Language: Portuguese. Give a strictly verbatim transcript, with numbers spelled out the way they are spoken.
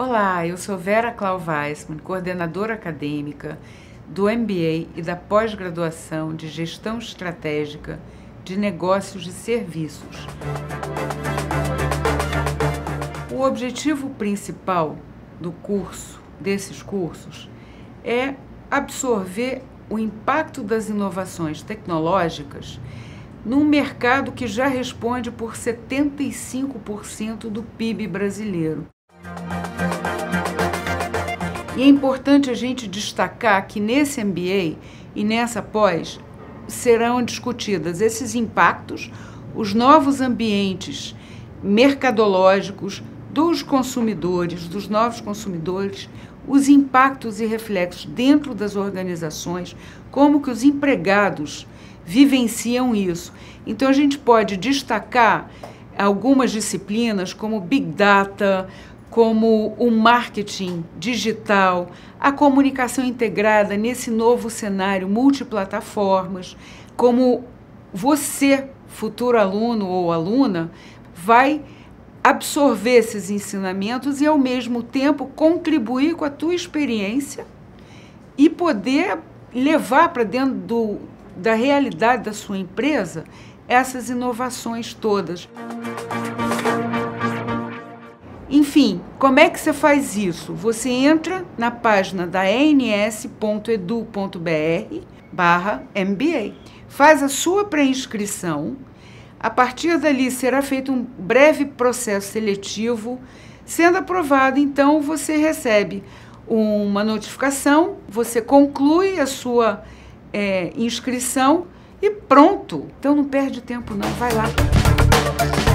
Olá, eu sou Vera Clau Weissman, coordenadora acadêmica do M B A e da pós-graduação de Gestão Estratégica de Negócios e Serviços. O objetivo principal do curso, desses cursos, é absorver o impacto das inovações tecnológicas num mercado que já responde por setenta e cinco por cento do P I B brasileiro. E é importante a gente destacar que nesse M B A e nessa pós serão discutidas esses impactos, os novos ambientes mercadológicos dos consumidores, dos novos consumidores, os impactos e reflexos dentro das organizações, como que os empregados vivenciam isso. Então a gente pode destacar algumas disciplinas como Big Data, como o marketing digital, a comunicação integrada nesse novo cenário multiplataformas, como você, futuro aluno ou aluna, vai absorver esses ensinamentos e, ao mesmo tempo, contribuir com a tua experiência e poder levar para dentro do, da realidade da sua empresa essas inovações todas. Enfim, como é que você faz isso? Você entra na página da a n s ponto edu ponto b r barra M B A, faz a sua pré-inscrição, a partir dali será feito um breve processo seletivo, sendo aprovado, então você recebe uma notificação, você conclui a sua é, inscrição e pronto! Então não perde tempo não, vai lá!